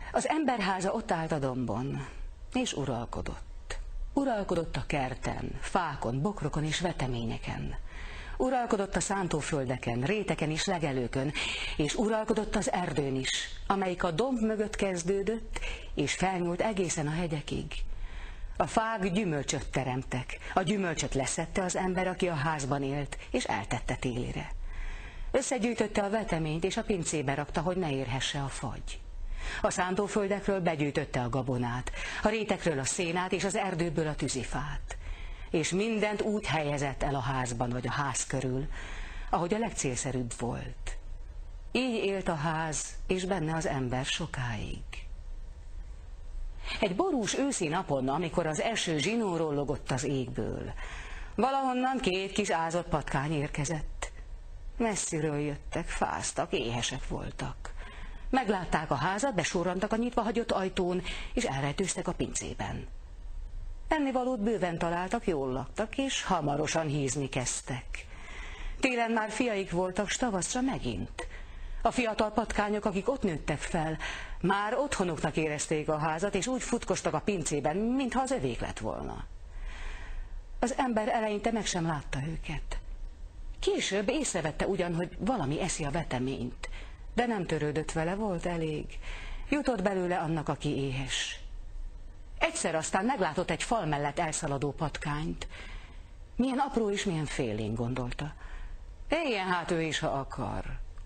Az emberháza ott állt a dombon, és uralkodott. Uralkodott a kerten, fákon, bokrokon és veteményeken. Uralkodott a szántóföldeken, réteken és legelőkön, és uralkodott az erdőn is, amelyik a domb mögött kezdődött, és felnyúlt egészen a hegyekig. A fák gyümölcsöt teremtek, a gyümölcsöt leszedte az ember, aki a házban élt, és eltette télire. Összegyűjtötte a veteményt, és a pincébe rakta, hogy ne érhesse a fagy. A szántóföldekről begyűjtötte a gabonát, a rétekről a szénát, és az erdőből a tűzifát. És mindent úgy helyezett el a házban, vagy a ház körül, ahogy a legcélszerűbb volt. Így élt a ház, és benne az ember sokáig. Egy borús őszi napon, amikor az eső zsinórról logott az égből, valahonnan két kis ázott patkány érkezett. Messziről jöttek, fáztak, éhesek voltak. Meglátták a házat, besurrantak a nyitva hagyott ajtón, és elrejtőztek a pincében. Ennivalót bőven találtak, jól laktak, és hamarosan hízni kezdtek. Télen már fiaik voltak, s tavaszra megint. A fiatal patkányok, akik ott nőttek fel, már otthonuknak érezték a házat, és úgy futkostak a pincében, mintha az övék lett volna. Az ember eleinte meg sem látta őket. Később észrevette ugyan, hogy valami eszi a veteményt, de nem törődött vele, volt elég. Jutott belőle annak, aki éhes. Egyszer aztán meglátott egy fal mellett elszaladó patkányt. Milyen apró és milyen félénk, gondolta. Éljen hát ő is, ha akar.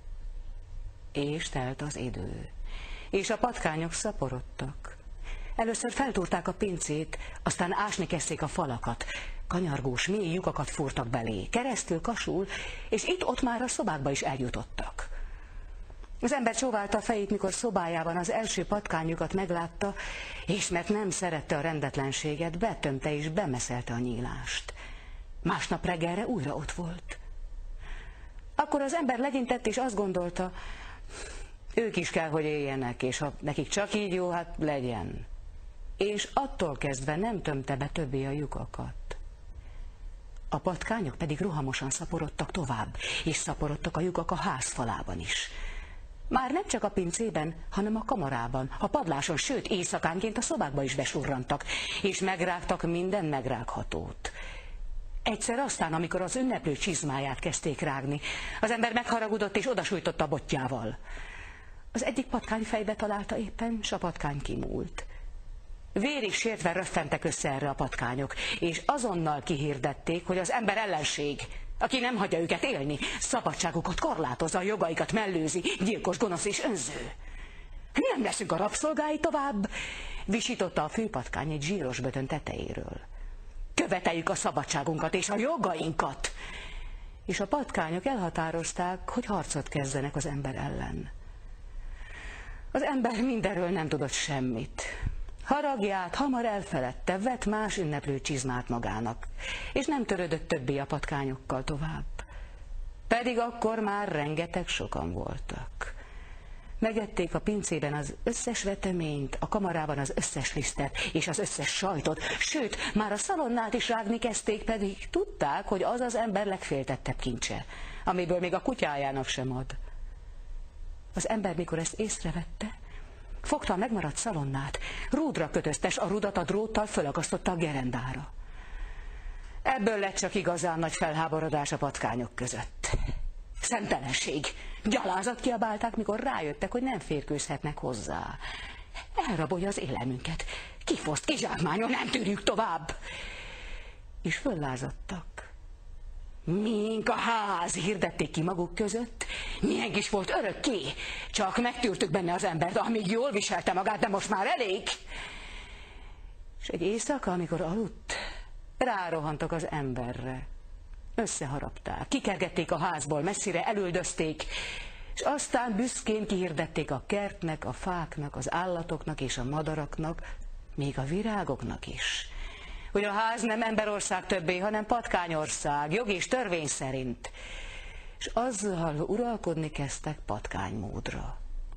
És telt az idő, és a patkányok szaporodtak. Először feltúrták a pincét, aztán ásni kezdték a falakat. Kanyargós, mély lyukakat fúrtak belé, keresztül, kasul, és itt-ott már a szobákba is eljutottak. Az ember csóválta a fejét, mikor szobájában az első patkányukat meglátta, és mert nem szerette a rendetlenséget, betömte és bemeszelte a nyílást. Másnap reggelre újra ott volt. Akkor az ember legyintett, és azt gondolta, ők is kell, hogy éljenek, és ha nekik csak így jó, hát legyen. És attól kezdve nem tömte be többé a lyukakat. A patkányok pedig rohamosan szaporodtak tovább, és szaporodtak a lyukak a házfalában is. Már nem csak a pincében, hanem a kamarában, a padláson, sőt éjszakánként a szobákba is besurrantak, és megrágtak minden megrághatót. Egyszer aztán, amikor az ünneplő csizmáját kezdték rágni, az ember megharagudott és odasújtotta a botjával. Az egyik patkány fejbe találta éppen, s a patkány kimúlt. Vérig sértve röffentek össze erre a patkányok, és azonnal kihirdették, hogy az ember ellenség, aki nem hagyja őket élni, szabadságukat korlátozza, a jogaikat mellőzi, gyilkos, gonosz és önző. Nem leszünk a rabszolgái tovább, visította a főpatkány egy zsíros bötön tetejéről. Követeljük a szabadságunkat és a jogainkat. És a patkányok elhatározták, hogy harcot kezdenek az ember ellen. Az ember mindenről nem tudott semmit. Haragját hamar elfeledte, vett más ünneplő csizmát magának, és nem törődött többé a patkányokkal tovább. Pedig akkor már rengeteg sokan voltak. Megették a pincében az összes veteményt, a kamarában az összes lisztet és az összes sajtot, sőt, már a szalonnát is rágni kezdték, pedig tudták, hogy az az ember legféltettebb kincse, amiből még a kutyájának sem ad. Az ember, mikor ezt észrevette, fogta a megmaradt szalonnát, rúdra kötözte, s a rudat a dróttal fölakasztotta a gerendára. Ebből lett csak igazán nagy felháborodás a patkányok között. Szemtelenség! Gyalázat kiabálták, mikor rájöttek, hogy nem férkőzhetnek hozzá. Elrabolja az élelmünket, kifoszt, kizsákmányol, nem tűrjük tovább! És föllázadtak. Miénk a ház, hirdették ki maguk között. Miénk is volt örökké, csak megtűrtük benne az embert, amíg jól viselte magát, de most már elég. És egy éjszaka, amikor aludt, rárohantak az emberre. Összeharapták, kikergették a házból, messzire elüldözték, és aztán büszkén kihirdették a kertnek, a fáknak, az állatoknak és a madaraknak, még a virágoknak is, hogy a ház nem emberország többé, hanem patkányország, jog és törvény szerint. És azzal uralkodni kezdtek patkánymódra.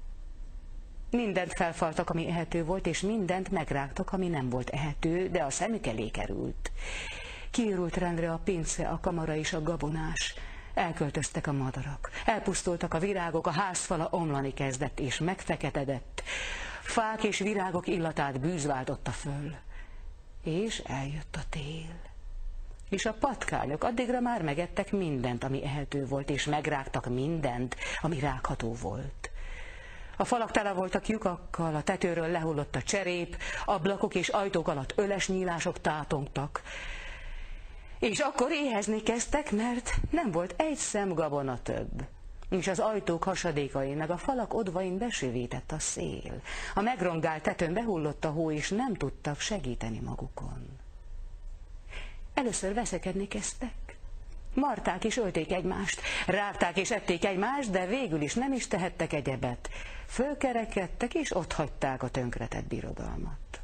Mindent felfaltak, ami ehető volt, és mindent megrágtak, ami nem volt ehető, de a szemük elé került. Kiürült rendre a pince, a kamara és a gabonás. Elköltöztek a madarak, elpusztultak a virágok, a házfala omlani kezdett és megfeketedett. fák és virágok illatát bűz váltotta föl. És eljött a tél. És a patkányok addigra már megettek mindent, ami ehető volt, és megrágtak mindent, ami rágható volt. A falak tele voltak lyukakkal, a tetőről lehullott a cserép, ablakok és ajtók alatt öles nyílások tátongtak. És akkor éhezni kezdtek, mert nem volt egy szem gabona több. És az ajtók hasadékain, meg a falak odvain besövített a szél. A megrongált tetőn behullott a hó, és nem tudtak segíteni magukon. Először veszekedni kezdtek. Marták és ölték egymást, rágták és ették egymást, de végül is nem is tehettek egyebet. Fölkerekedtek és otthagyták a tönkretett birodalmat.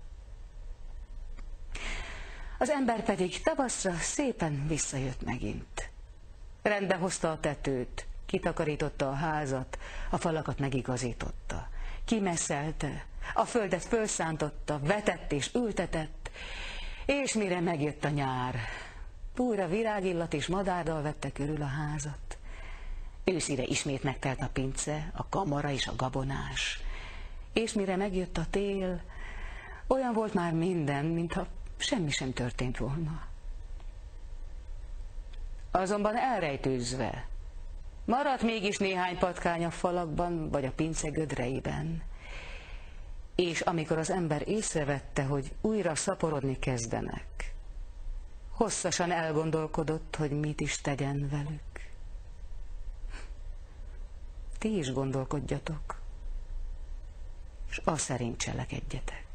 Az ember pedig tavaszra szépen visszajött megint. Rendbe hozta a tetőt, kitakarította a házat, a falakat megigazította. Kimesszelte, a földet fölszántotta, vetett és ültetett, és mire megjött a nyár, újra virágillat és madárdal vette körül a házat. Őszire ismét megtelt a pince, a kamara és a gabonás. És mire megjött a tél, olyan volt már minden, mintha semmi sem történt volna. Azonban elrejtőzve maradt mégis néhány patkány a falakban, vagy a pince gödreiben. És amikor az ember észrevette, hogy újra szaporodni kezdenek, hosszasan elgondolkodott, hogy mit is tegyen velük. Ti is gondolkodjatok, és azt szerint cselekedjetek.